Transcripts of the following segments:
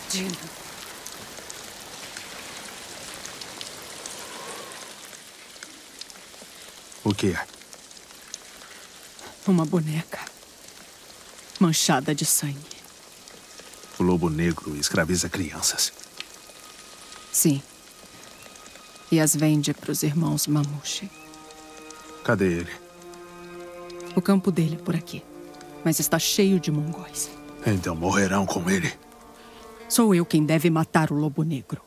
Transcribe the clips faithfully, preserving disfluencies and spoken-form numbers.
Dina. O que é? Uma boneca. Manchada de sangue. O lobo negro escraviza crianças. Sim. E as vende para os irmãos Mamouche. Cadê ele? O campo dele é por aqui. Mas está cheio de mongóis. Então morrerão com ele. Sou eu quem deve matar o lobo negro.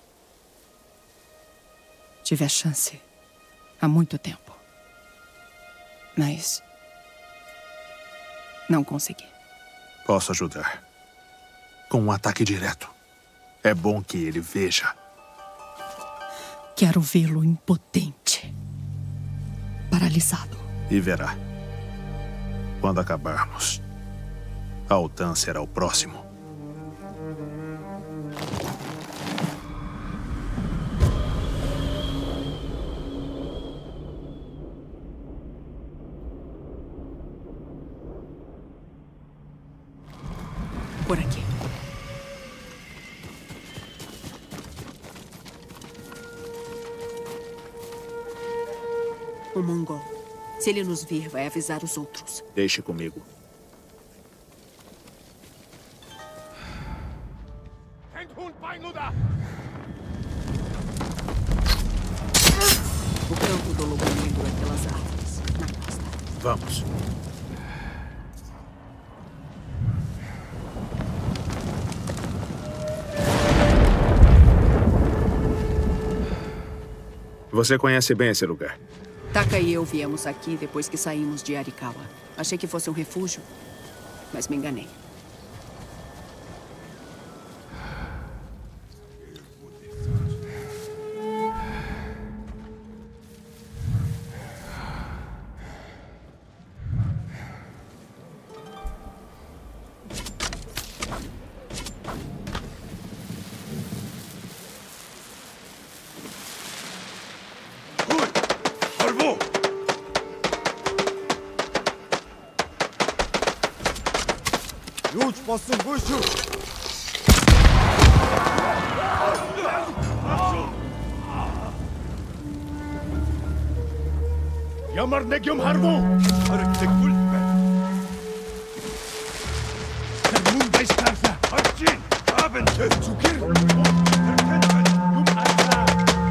Tive a chance há muito tempo. Mas não consegui. Posso ajudar. Com um ataque direto. É bom que ele veja. Quero vê-lo impotente. Paralisado. E verá. Quando acabarmos, Altan será o próximo. Por aqui. O mongol. Se ele nos vir, vai avisar os outros. Deixe comigo. O campo do lobo negro é pelas árvores, na costa. Vamos. Você conhece bem esse lugar? Taka e eu viemos aqui depois que saímos de Arikawa. Achei que fosse um refúgio, mas me enganei. Ямар нэг юм хармуу? Харагддаг бүл байна. Тэр мөн байж таарлаа. Очин. Абен зүгэр. Юм араа.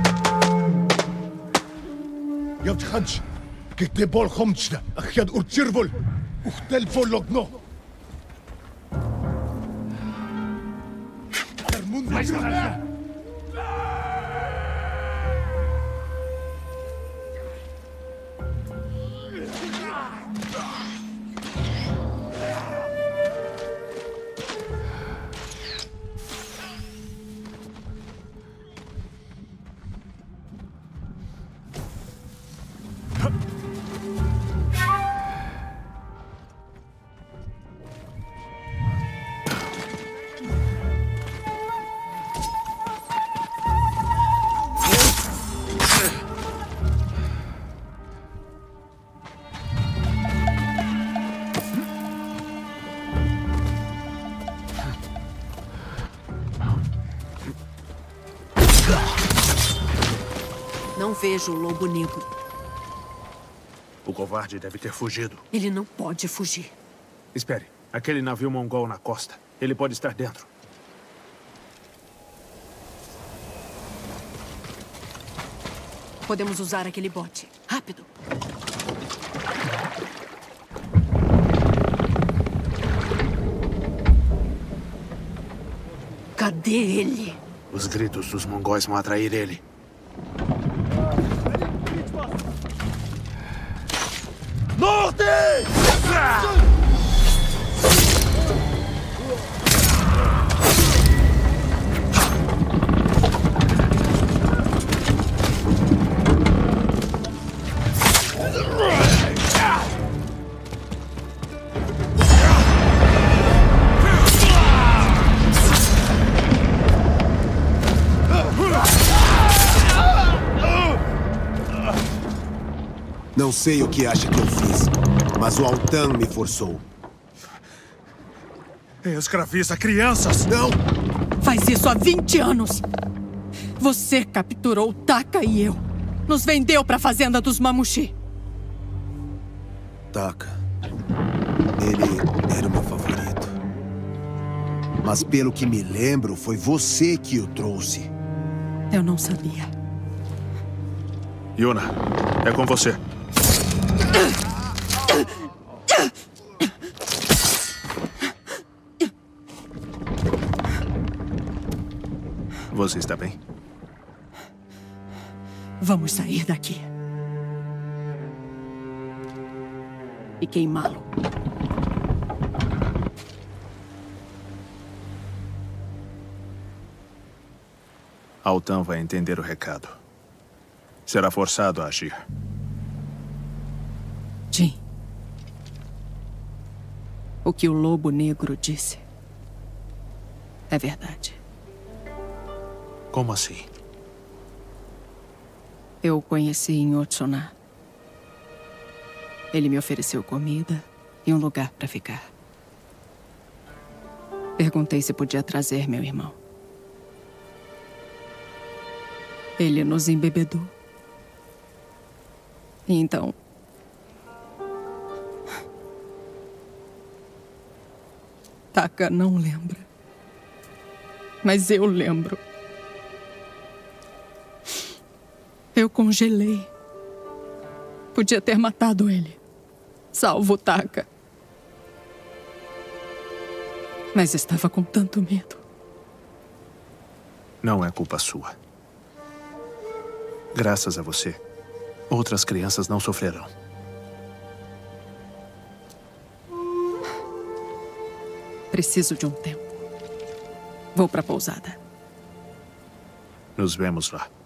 Явж ханч. Гэтэ бол хомч. Ахяд үрчэрвол. Ухтэл болгоно. Тэр мөн байж таарлаа. Não vejo o lobo negro. O covarde deve ter fugido. Ele não pode fugir. Espere. Aquele navio mongol na costa. Ele pode estar dentro. Podemos usar aquele bote. Rápido. Cadê ele? Os gritos dos mongóis vão atrair ele. Norte! Não sei o que acha que eu fiz, mas o Altan me forçou. Escraviza crianças! Não! faz isso há vinte anos. Você capturou Taka e eu. Nos vendeu para a fazenda dos Mamushi. Taka. Ele era o meu favorito. Mas pelo que me lembro, foi você que o trouxe. Eu não sabia. Yuna, é com você. Você está bem? Vamos sair daqui. E queimá-lo. Altan vai entender o recado. Será forçado a agir. Jin. O que o Lobo Negro disse é verdade. Como assim? Eu o conheci em Otsuná. Ele me ofereceu comida e um lugar para ficar. Perguntei se podia trazer meu irmão. Ele nos embebedou. E então... Taka não lembra. Mas eu lembro. Eu congelei. Podia ter matado ele. Salvo Taka. Mas estava com tanto medo. Não é culpa sua. Graças a você, outras crianças não sofrerão. Preciso de um tempo. Vou para a pousada. Nos vemos lá.